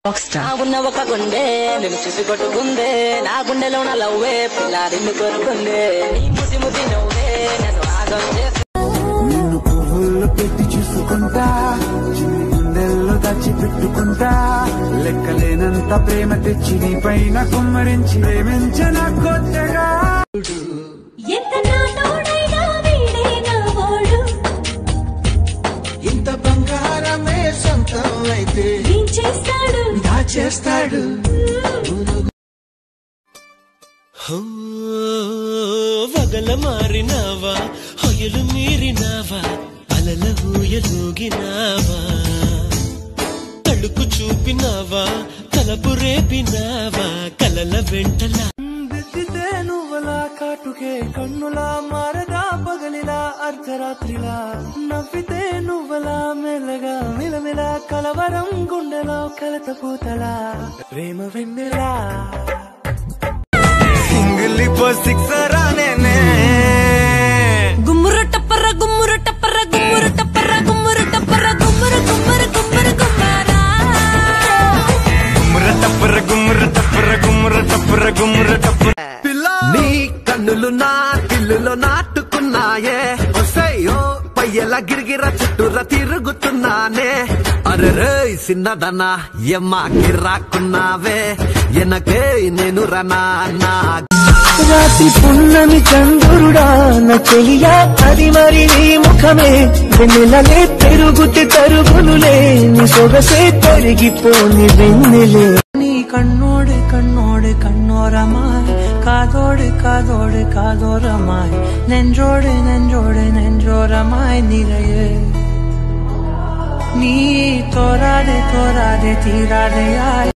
నాగున్న ఒక గుండె నేను చూసి కొట్టుకుందే నా గుండెలో నా లవ్వే పిల్ల నిన్ను కోరుకుందే నీ ముసి ముసి నవ్వే నన్ను ఆగం చేసి నిన్ను పువ్వుల్లో పెట్టి చూసుకుంటా చిన్ని గుండెల్లో దాచి పెట్టుకుంటా లెక్కలేనంత ప్రేమ తెచ్చి నీ పైన కుమ్మరించి ప్రేమించిన కొత్తగా ఇంత బంగారమే సొంతం అయితే దాచేస్తాడు వగల మారినావా హొయలు మీరినావా అలల ఊయలూగినావా తడుకు చూపినావా తలపు రేపినావా కలల వెంటలా దిద్దితే నువ్వలా కాటుకే కన్నులా మారదా పగలిలా అర్ధరాత్రిలా నవ్వితే నువ్వలా మెల్లగా మిలమిలా కలవరం గుండెలో కలత పూతలా ప్రేమ వెన్నెలా సింగిల్ సిక్సరా నేనే గుమ్మురు టప్పర గుమ్మురు టప్పర గుమ్మురు టప్పర గుమ్మురు టప్పర గుమ్మురు గుమ్మురు గుమ్మురు గుమ్మారా గుమ్ముర టప్పర గుమ్ముర టప్పర గుమ్ముర టప్పర గుమ్ముర టప్పర నీ కన్నులు నా తిల్లులో నాటుకున్నాయే ఒసయ్యో పయ్యల గిరిగిర చుట్టూర తిరుగుతున్నానే అరే సిన్నదనా ఎమ్మా గిరాకున్నావే ఎనకే నేను రనా రాత్రి పున్నమి చంద్రుడా నా చెలియా అది మరి నీ ముఖమే వెన్నెలలే పెరుగుతే తరుగులులే నీ సొగసే తరిగిపోని వెన్నెలే నీ కన్నోడు కన్నోడు కన్నోరమాయ్ కాదోడు కాదోడు కాదోరమాయ్ నెంజోడు నెంజోడు నెంజోరమాయ్ నిరయే நீ தோராதே தோராதே தீராதே